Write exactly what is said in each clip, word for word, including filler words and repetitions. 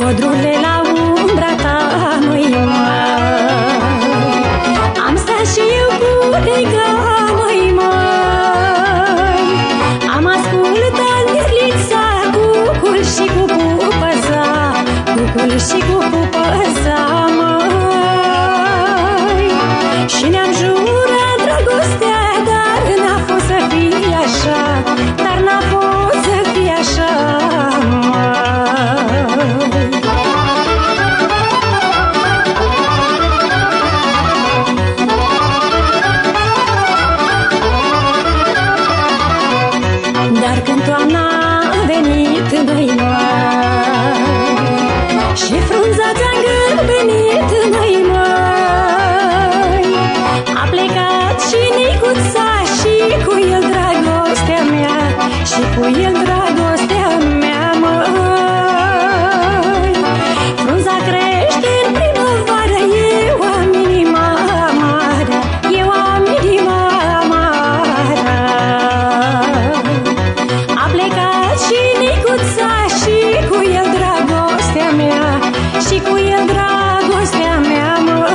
Codrule la umbra ta, măi, măi, am stat și eu cu teica, măi, măi, am ascultat mirlița, cucul și cu pupăza, cucul și cu pupăza, măi, și ne-am jurat dragostea, dar n-a fost să fie așa, dar n-a fost să fie așa, dar când toamna a venit, măi, măi, și frunza ți-a îngălbenit, măi, măi, a plecat și Nicuța și cu el dragostea mea, și cu el dragostea mea, măi. Frunza crește în primăvară, eu am inima amară, eu am inima amară. A plecat și Nicuța și cu el dragostea mea, și cu el dragostea mea,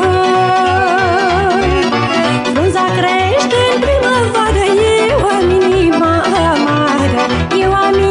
măi. Frunza crește în primăvară, eu am inima amară, eu am